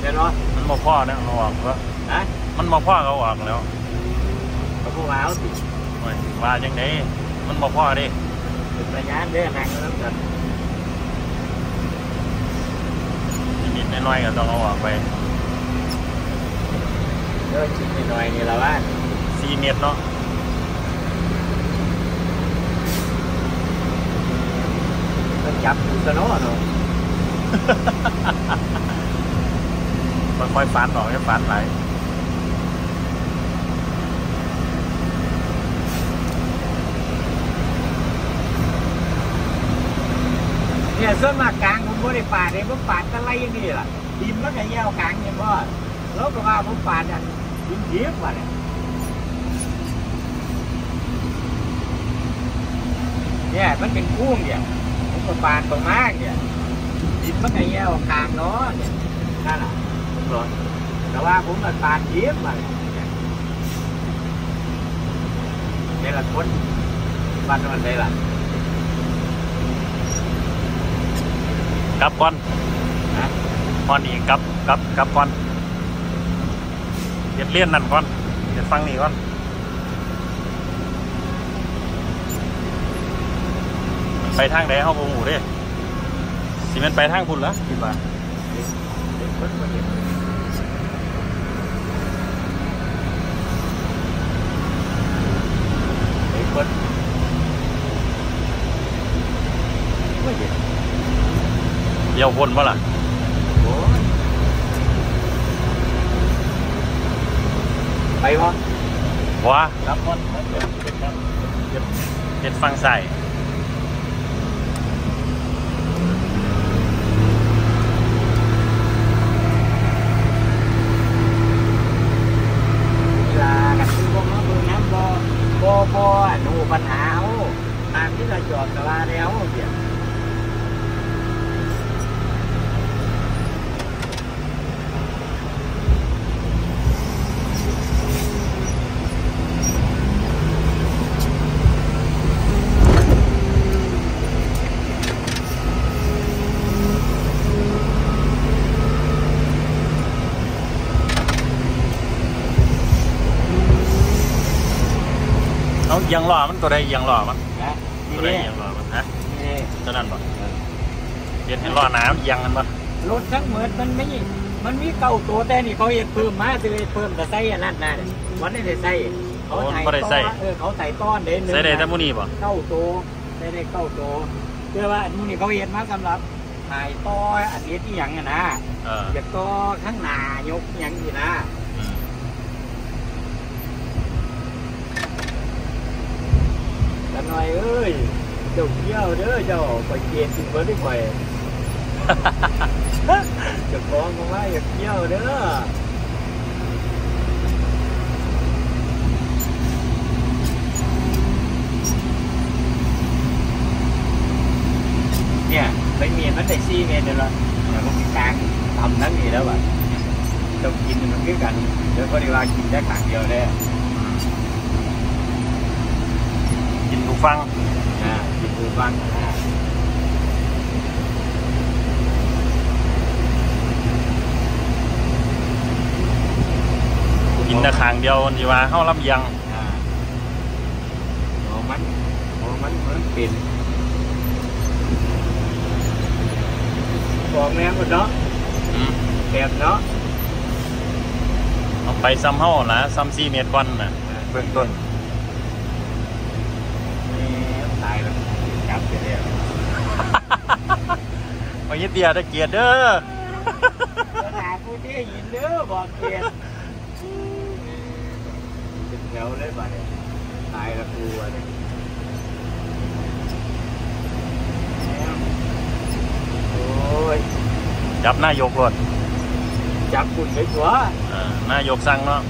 เป็นเนาะมันมาพ่อเนี่ยเอาออกก็นะมันมาพ่อเขาออกแล้วเขาพูดว่าเขาติดว่าจังไงมันมาพ่อดิเป็นระยะเด้อห่างกันแล้วกันนิดน้อยก็ต้องเอาออกไปเด้อชิ้นน้อยนี่ละว่า 4 เมตรเนาะต้องจับกูซะเนาะเนาะค่อยๆฟันออกให้ฟันไหลเนี่ยส่วนมากกลางผมไม่ได้ปาดเลยผมปาดอะไรอย่างนี้ล่ะดินมันก็แย่กลางเนี่ยพ่อแล้วก็ว่าผมปาดอ่ะดินเยอะกว่าเนี่ยมันเป็นกุ้งเนี่ยผมก็ปาดตรงมากเนี่ยดินมันก็แย่กลางเนาะเนี่ยนั่นแหละแต่ว่าผมก็ปาดเยอะกว่าเนี่ยละคนวันมันได้ล่ะกลับก่อนก่อนอีกกลับก่อนเดี๋ยวเลี่ยนนั่นก่อนเดี๋ยวฟังนี่ก่อนไปทางไหนเขาบูหูดิสิมันไปทางคุณเหรอคิดว่าเดี๋ยววนวะล่ะไปวะว้าครับวนเป็นฟังใส่เวลากันที่พวกน้องดูน้ำบ่ดูปัญหาเอาตามที่เราจอดกระลาแล้วเดี๋ยวยังหล่อมันตัวใดยังหล่อมันตัวใดยังหล่อมันฮะตัวนั้นป่ะเห็นหล่อน้ำยังกันป่ะรถทั้งหมดมันมีเก่าตัวแต่นี่เขาเห็นเพิ่มมาจะเพิ่มแต่ใส่อันนั้นนะวันนี้ได้ใส่เขาใส่เขาใส่ต้อนเด่นใส่ได้แต่มูนี่ป่ะเก้าตัวได้เก้าตัวเพื่อว่ามูนี่เขาเห็นมาสำหรับถ่ายต้ออันนี้ที่ยังนะจะต้อข้างหน้ายกยังอยู่นะกันหน่อยเอ้ยเจ้าเกี้ยวเด้อเจ้าไปเกียร์สิเบิร์ดได้ไปจะฟ้องเขาว่าอย่าเกี้ยวเด้อเนี่ยไม่มีมันได้4 เมตรเลยละแต่มันกลางทำทั้งนี้แล้วแบบต้องกินมันคือกันเดี๋ยวก็ดีว่ากินได้ขางเดียวเลยกินหูฟังกินหูฟังกินแต่ขางเดียวดีว่าเข้าลำยังมันเป็นบอกแม่หมดเนาะแบบเนาะเอาไปซ้ำเข้านะซ้ำ4 เมตรก่อนนะเบื้องต้นตายแล้วจับเสียแล้ววันนี้เตียตะเกียดเด้อหาผู้ที่ยินเด้อบอกเกียดเป็นแถวเลยบ่เนี่ยตายแล้วกลัวเลยโอ้ยจับหน้ายกรถจับคุณไปชัวหน้ายกสั่งเนาะ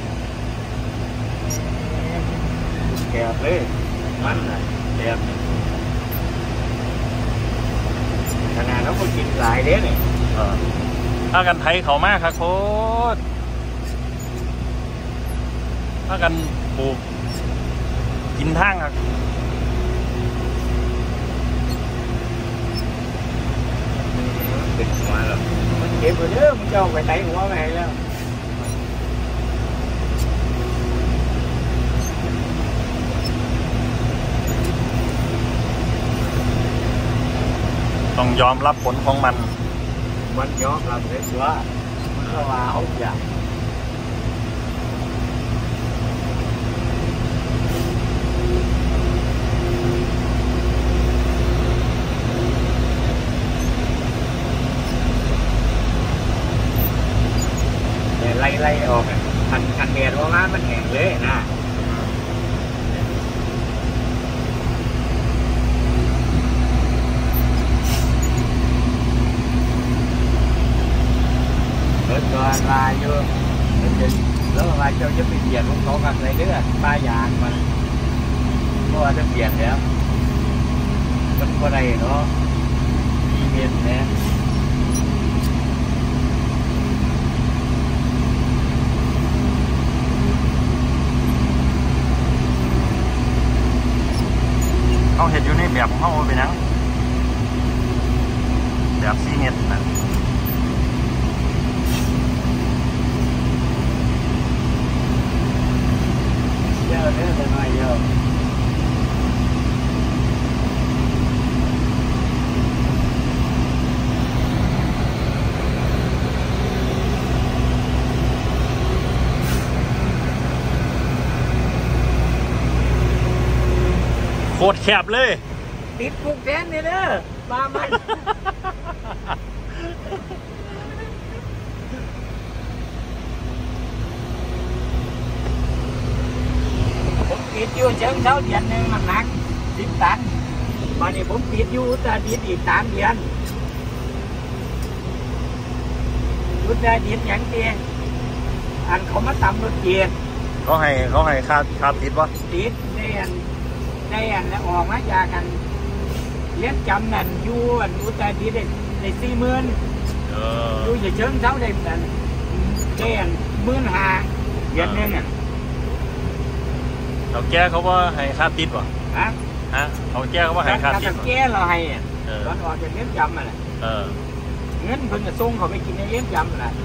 แกะเลยมันน่ะแบบขนาดเราก็กินหลายเด้เนี่ยถ้ากันไทยเขามากครับโคตรถ้ากันปลูกกินทางครับเป็นหัวหรอมันเก็บไปเด้อมึงจะเอาไปไต่หัวไปแล้วต้องยอมรับผลของมันมันยอมรับเลยว่ามันก็ว่าเอาอย่าง ไล่ออกคันเดียดว่ามันแห้งเลยนะรถก็ลายอยู่แล้วลายเจ้าจะไปเบียดของเขากันเลยเด้อป้ายางมันเพราะว่าจะเบียดแล้วมันก็ได้เนาะมีเมียนเนี่ยเขาเห็ดอยู่ในแบบของเขาเป็นยังแบบซีเมนต์นะเยอะเด้อแต่น้อยเยอะโคตรแคบเลยติดปุกแทนนี่เด้อมามันผมติดอยู่เชิงเช้าเดือนหนึ่งมันหนัก10 ตันตอนนี้ผมติดอยู่แต่ติดอีก3 เดือนรุดได้ติดอย่างเตี้ยอันเขามาตำรถเกียร์เขาให้ค่าติดวะติดได้อันแล้วออกมาจากกันเลี้ยงจำนั่นอยู่อันอุตรดิตถ์ได้40,000อยู่เชิงเช้าได้นั่นได้อัน15,000เดือนนึงอ่ะเขาแก้เขาว่าให้ค่าติดวะฮะเขาแก้เขาว่าให้ค่าติดแก้เราให้ตอนออกจากเลี้ยงจำอ่ะเงินเพิ่งจะส่งเขาไปกินในเลี้ยงจำอ่ะ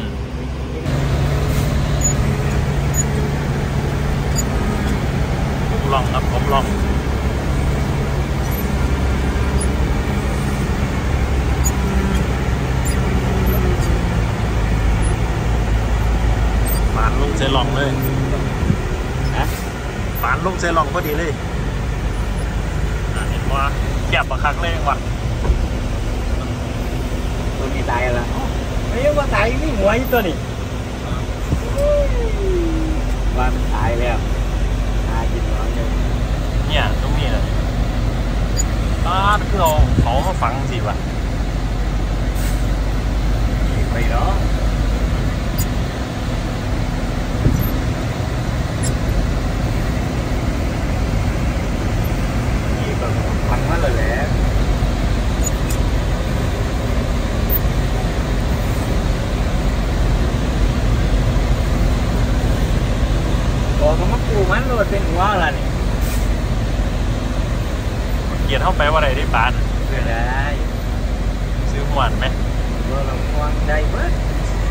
ผมลองครับผมลองปานลงเซลองเลยปานลงเซลองพอดีเลยเห็นว่าแก็บมาคักเลยว่ะตัวนี้ตายแล้วไม่ยังว่าตายนี่หัวอีตัวนี้ว่ามันตายแล้วตายกินร้อนเลยเนี่ยตรงนี้เลยคือเขามาฝังสิวะไปเนาะนี่ก็ฟังมาเลยแหละบอกเขามาปูมันโหลดเป็นหัวอะไรนี่เกียรเข้าไปว่าอะไรได้ปานเพื่อได้ซื้อหวานไหมเราวางใจเบิด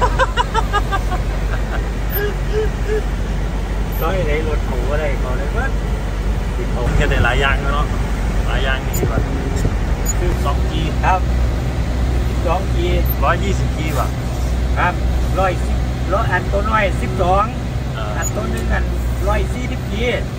ร้อยได้รถหมูอะไรเขาเลยเบิดผมเห็นได้หลายอย่างเนาะหลายอย่างนี่สิวะคือ2G ครับ2 G 120G ว่ะครับ110อันตัวน้อย12อันตัวนึงอัน140 G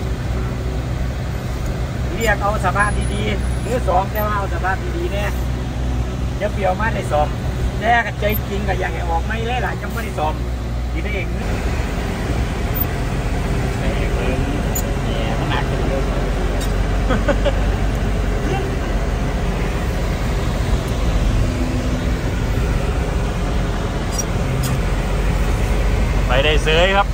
เรียกเอาสภาพดีๆหรือ2แต่ว่าเอาสภาพดีๆเนี่ยเดี๋ยวเปลี่ยวมาได้ซ่อมแน่กันใจจริงก็อยากให้ออกไม่เลยล่ะจังไม่ได้ซ่อมดีได้เองไม่เองเลยเนี่ยมันหนักเยอะไปได้เซยครับ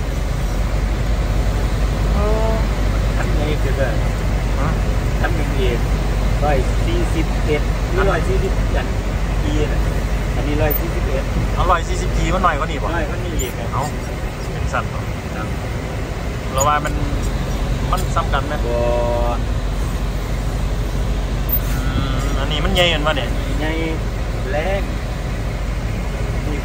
อันนี้คือแบบทำเป็นเอง141หรือ140จันกีนะอันนี้141 เอา140G มันหน่อยก็ดีป่ะน้อยก็มีอีกเอาเป็นสั้นป่ะเราว่ามันซ้ำกันไหมบ่อันนี้มันใหญ่กันป่ะเนี่ยใหญ่แรง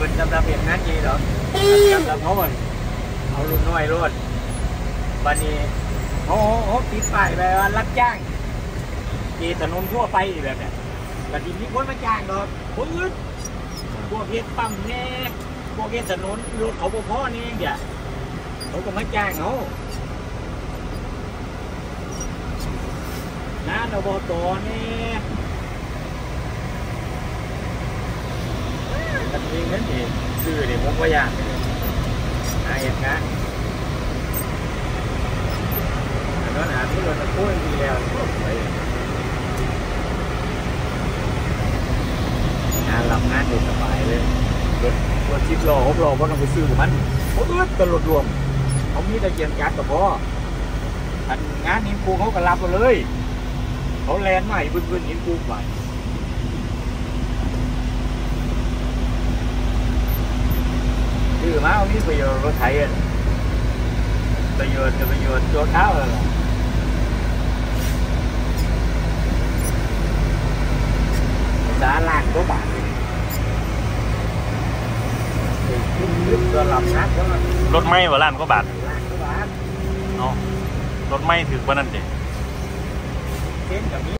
เป็นสำหรับเห็นงานยี่หรอกสำหรับเขาเอารุ่นน้อยรถวันนี้เขาติดป้ายไปว่ารับจ้างที่ถนนทั่วไปแบบนี้แต่ทีนี้คนมาจ้างดอกคนอื่นพวกเฮ็ดปั๊มแน่พวกเฮ็ดถนนรถเขาพ่อนี่เดี๋ยวเขาก็มาจ้างเขาน้าอบตนี่ตัดเองนั่นเองซื้อเดี๋ยวผมก็อยากเห็นนะอันนั้นที่เราจะพูดดีแล้วงานรับงานได้สบายเลยรถชิปโล6 โลก็ต้องไปซื้อมันเขาตลอดรวมเขามีแต่เกียงจักรกับพ่องานนี้ปูเขาก็รับมาเลยเขาแลนใหม่พื้นหินปูใหม่คือมาเอานี้ไปโยนรถไถไปโยนตัวเท้าเลยสาลากตัวบาทตัวหลับนักแล้วรถไม่ว่าล้านกว่าบาทเนาะรถไม่ถือกว่านั้นเด็เช่นกับนี้